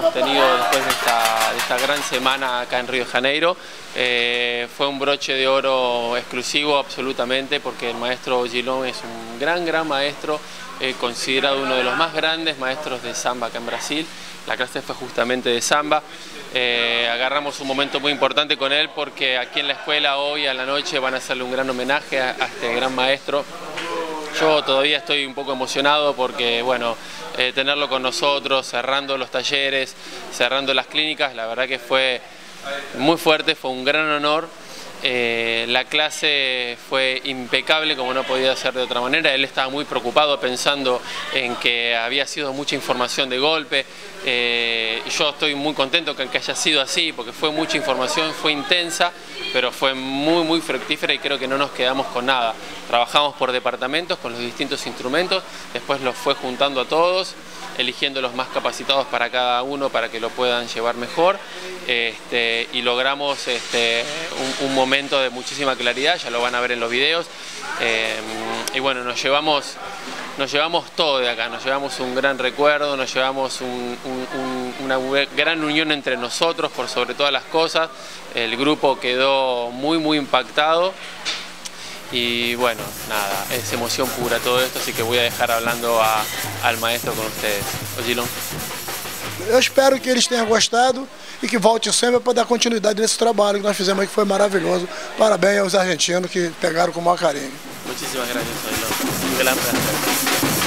hemos tenido después de esta gran semana acá en Río de Janeiro. Fue un broche de oro exclusivo absolutamente, porque el maestro Gilon es un gran maestro, considerado uno de los más grandes maestros de samba acá en Brasil. La clase fue justamente de samba. Agarramos un momento muy importante con él, porque aquí en la escuela hoy a la noche van a hacerle un gran homenaje a este gran maestro. Yo todavía estoy un poco emocionado porque, bueno, tenerlo con nosotros, cerrando los talleres, cerrando las clínicas, la verdad que fue muy fuerte, fue un gran honor. La clase fue impecable, como no podía ser de otra manera. Él estaba muy preocupado pensando en que había sido mucha información de golpe. Yo estoy muy contento que haya sido así, porque fue mucha información, fue intensa, pero fue muy fructífera y creo que no nos quedamos con nada. Trabajamos por departamentos con los distintos instrumentos, después los fue juntando a todos, eligiendo los más capacitados para cada uno para que lo puedan llevar mejor, y logramos un momento de muchísima claridad, ya lo van a ver en los videos, y bueno, nos llevamos todo de acá, nos llevamos un gran recuerdo, nos llevamos una gran unión entre nosotros por sobre todas las cosas. El grupo quedó muy impactado. Y bueno, nada, es emoción pura todo esto, así que voy a dejar hablando al maestro con ustedes. Ô Gilon. Eu espero que eles tenham gostado e que volte sempre para dar continuidade nesse trabalho que nós fizemos aí, que foi maravilhoso. Parabéns aos argentinos que pegaram com o maior carinho. Muchísimas gracias, Gilon. Un gran placer.